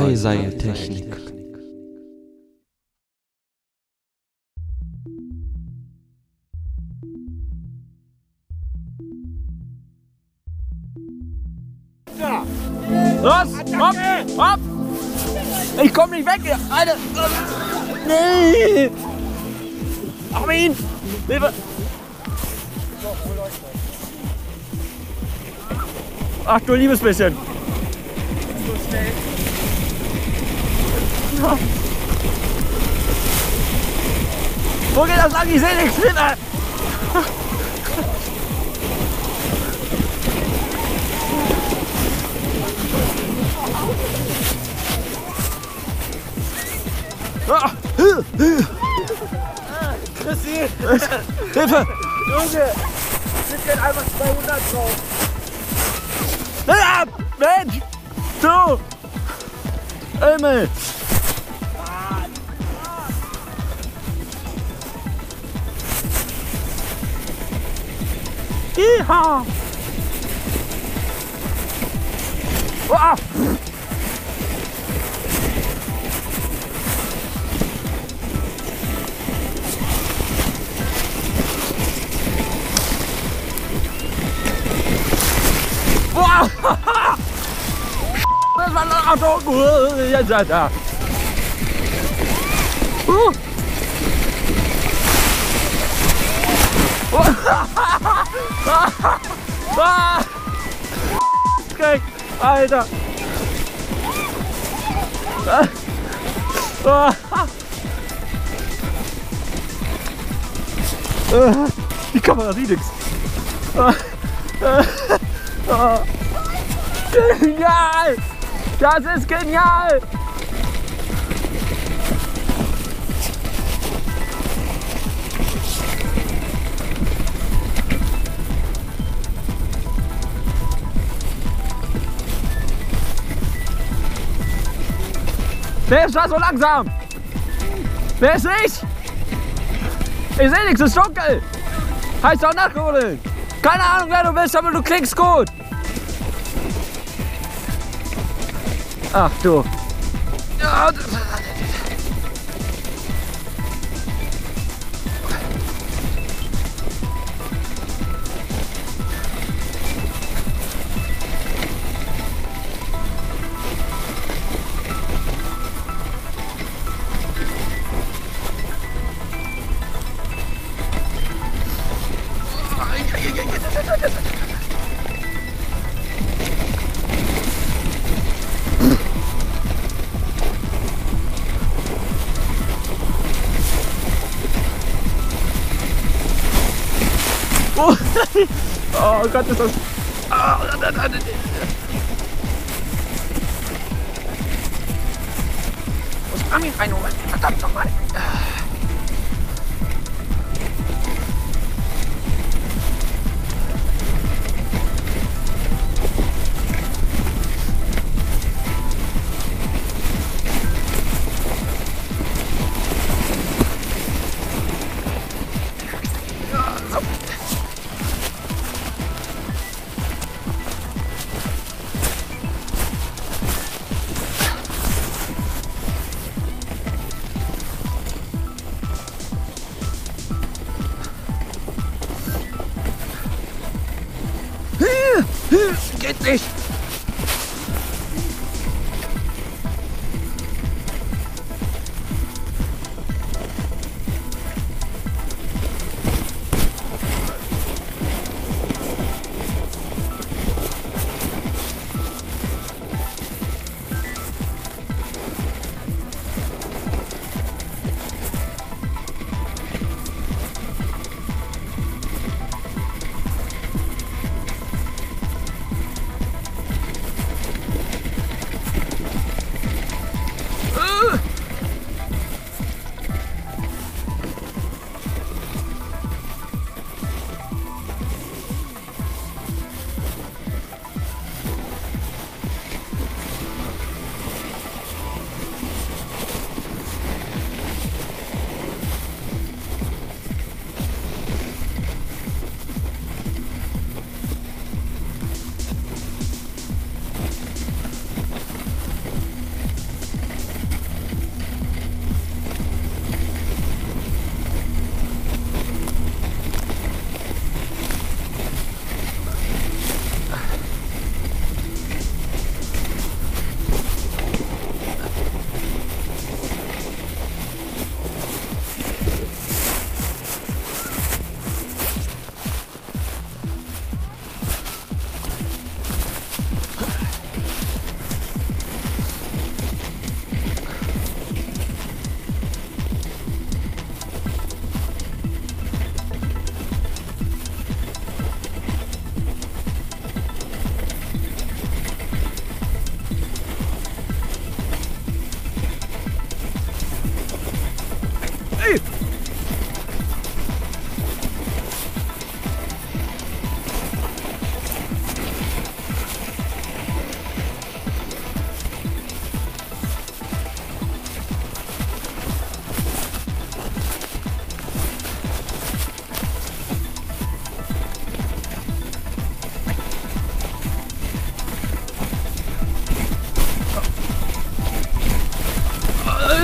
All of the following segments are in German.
Freiseiltechnik. Los, hopp, hopp! Ich komm nicht weg, hier. Alter! Nee! Armin! Hilfe! Ach du liebes bisschen! So schnell! Wo geht das lang? Ich seh nichts! Hilfe! Chrissy! Hilfe! Junge! Sind denn einfach 200 drauf? Ja, Mensch! Du! Emil! Iha! Ah! Das war ein Auto! Jetzt, Alter! Alter! Die Kamera sieht nichts. Genial! Das ist genial! Wer ist da so langsam? Wer ist ich? Ich sehe nichts, es ist dunkel. Heißt auch nachholen. Keine Ahnung, wer du bist, aber du klingst gut. Ach du. Ja. Oh Gott, ist das... Muss Armin reinholen. Verdammt nochmal. Geht nicht!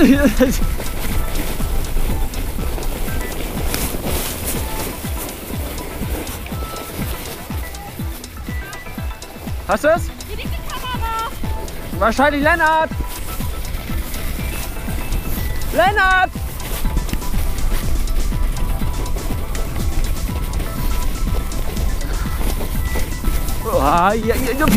Hast du es? Hier liegt die Kamera. Wahrscheinlich Lennart. Lennart! Oh, ja, ja, ja.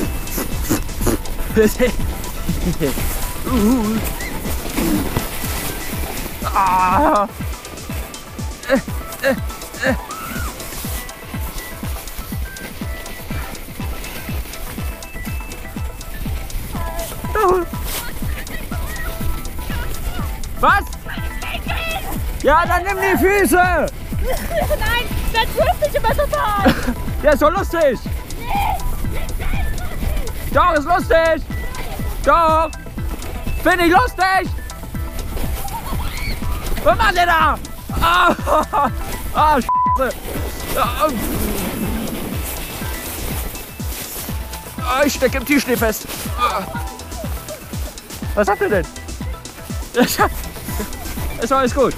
Ah. Was? Ja, dann nimm die Füße! Nein, dann wirf mich über so Ball. Der ist so lustig! Doch, ist lustig! Doch! Finde ich lustig! Was macht ihr da? Ah, Scheiße! Ah, ich stecke im Tischschnee fest. Was habt ihr denn? Ist alles gut.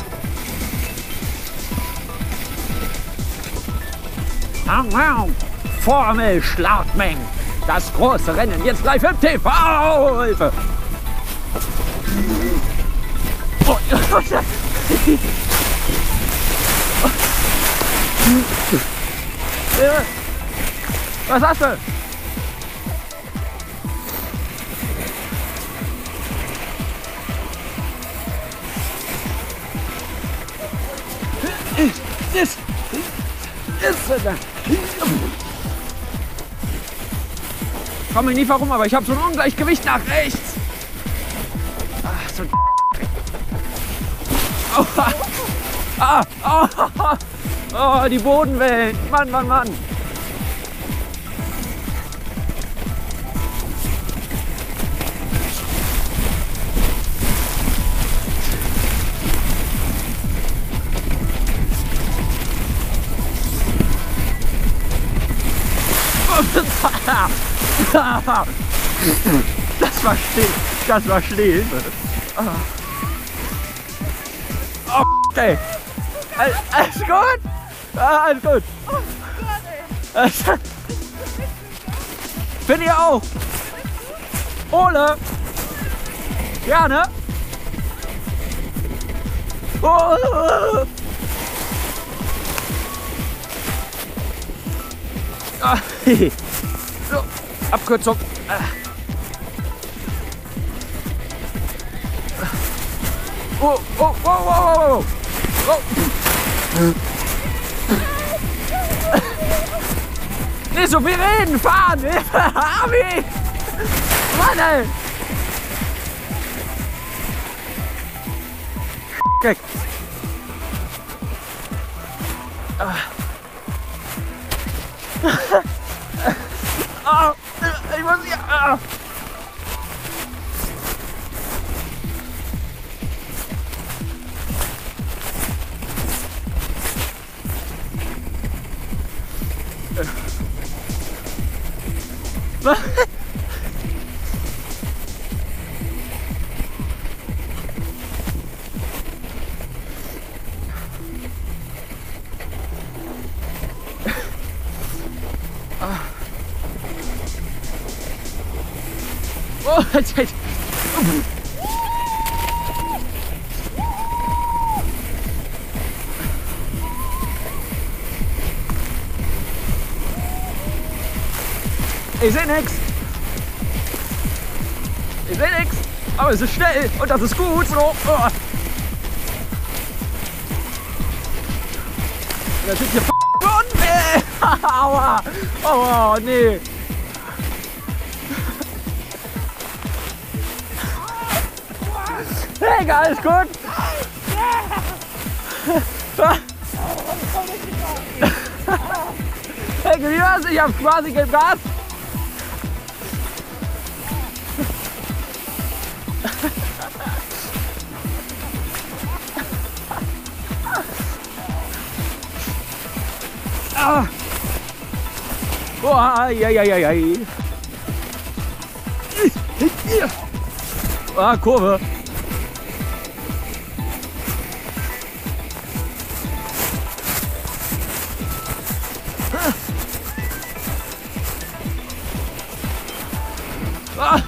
Formel Schlagmeng. Das große Rennen jetzt live im TV. Hilfe. Was hast du? Ich komme nicht warum, aber ich habe so ein Ungleichgewicht nach rechts. Ach, so oh, die Bodenwellen. Mann, Mann, Mann. Das war Schnee. Das war Schnee. Okay. Alles gut? Alles gut. Finde ich auch. Ole. Gerne. Oh. So, Abkürzung. Oh, oh, oh, oh, oh, oh. Nicht so viel reden, fahren! Abi! Mann, ey! Geck. Oh, ich muss hier. Was? Oh, jetzt. Ich sehe nichts. Ich sehe nichts. Aber es ist schnell und das ist gut. So. Oh. Das ist hier Boden. Aua. Oh, nee. Hey, alles gut? Hey, wie war's? Ich hab quasi Gas. Oh, ah, Kurve. Ah.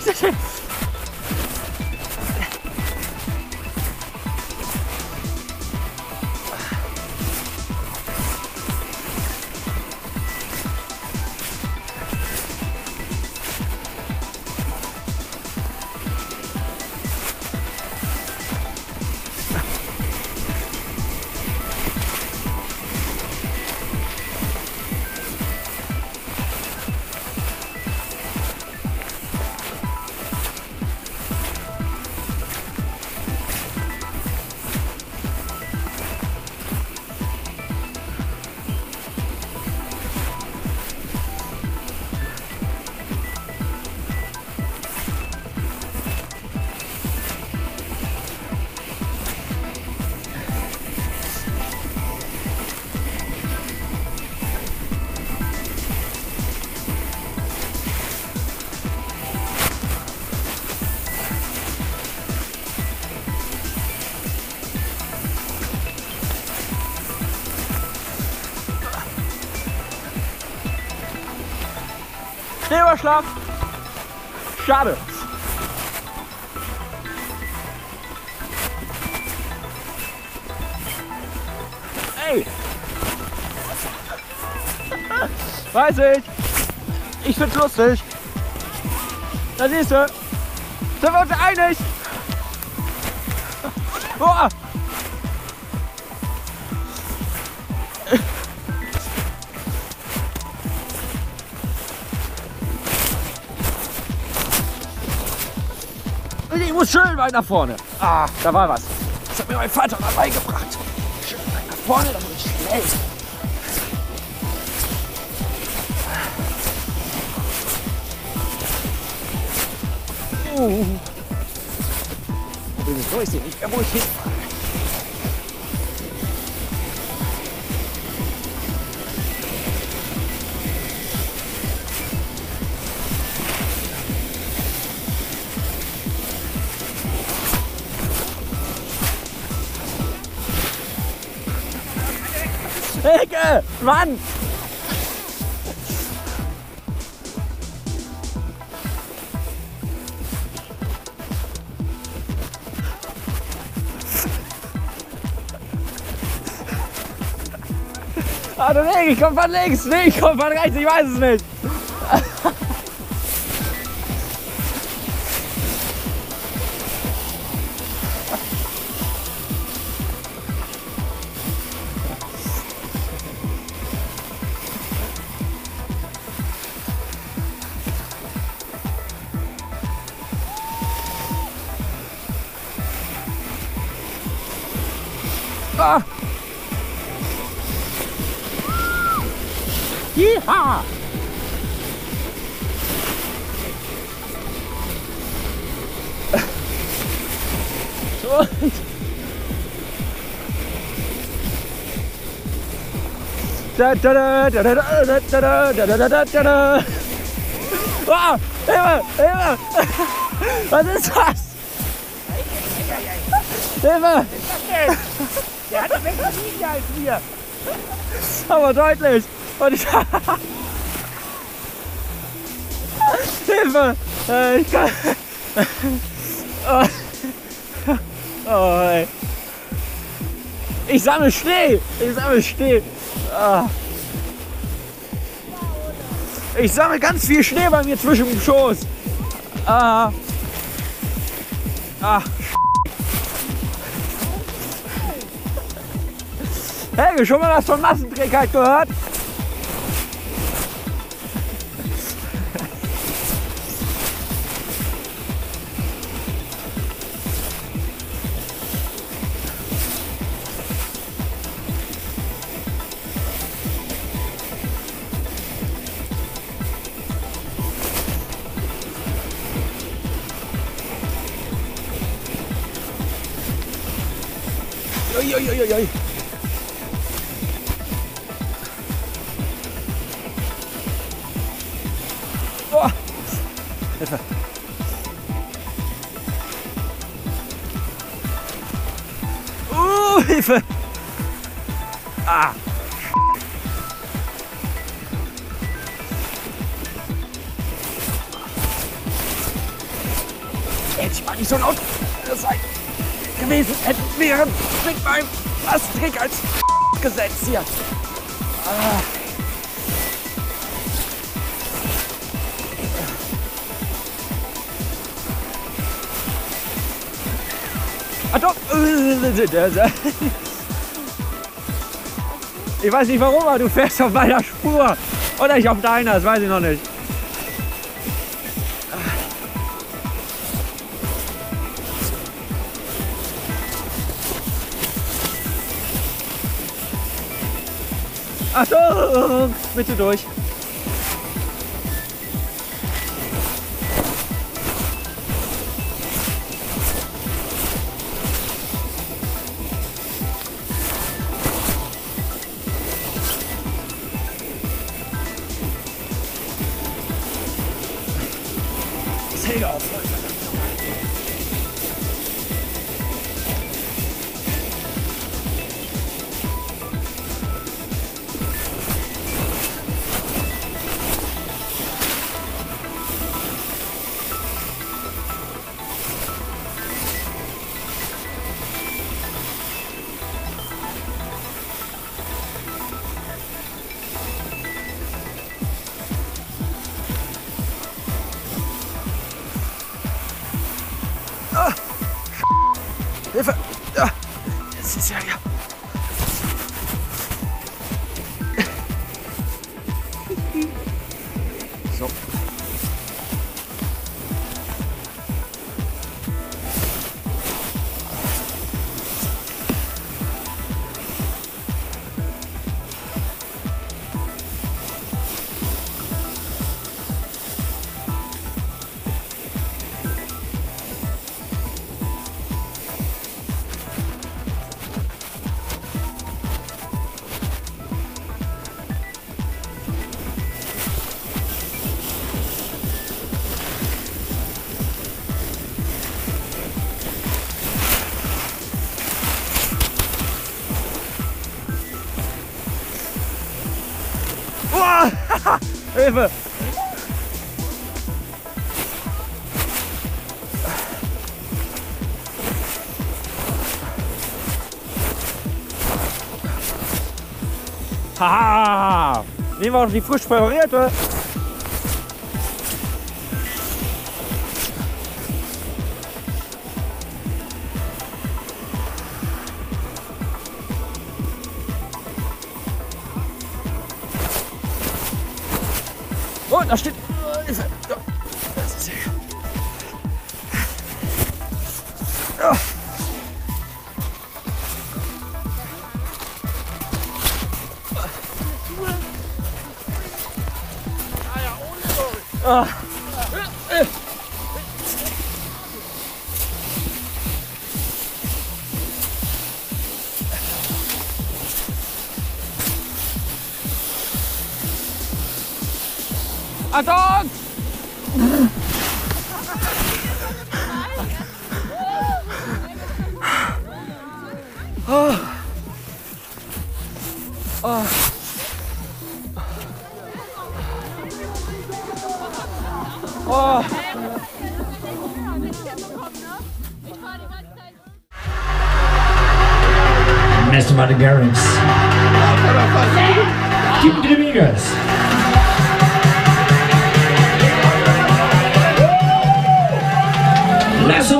Schneeüberschlag. Schade. Ey. Weiß ich. Ich find's lustig. Da siehst du. Sind wir uns einig? Oh. Ich muss schön weit nach vorne. Ah, da war was. Das hat mir mein Vater mal beigebracht. Schön weit nach vorne, damit ich schnell. So ist sie nicht mehr, wo ich hinfahre. Ecke! Mann! Ah, du nee, ich komm von links! Nee, ich komm von rechts, ich weiß es nicht! Ah. Yeehaw! Da da da da da da da da da da da da. Ah, Hilfe! Hilfe! Was ist das? Hilfe! Der hat mehr Linie als wir. Aber deutlich! Und ich. Hilfe! Ich kann. Oh, ey. Ich sammle Schnee! Ich sammle Schnee! Ah. Ich sammle ganz viel Schnee bei mir zwischen dem Schoß! Ah. Ah. Helge, schon mal was von Massenträgheit gehört? Ui, ui, ui, ui. Oh. Hilfe. Hilfe. Ah. hätte ich mal nicht so laut sein gewesen. Wäre mit meinem Trick als Gesetz hier. Achtung! Ich weiß nicht warum, aber du fährst auf meiner Spur. Oder ich auf deiner, das weiß ich noch nicht. Achtung! Mitte durch. Säge auf. Hilfe! Ja, das ist ja. So. Hilfe! Haha! Nehmen wir auch die frisch präparierte. Oh, da steht. Hilfe! Ja, das ist hier. Ja. Ah. Achtung! Oh. Oh. Oh. Mr. Madagarix. Kim Gremigas. Lasso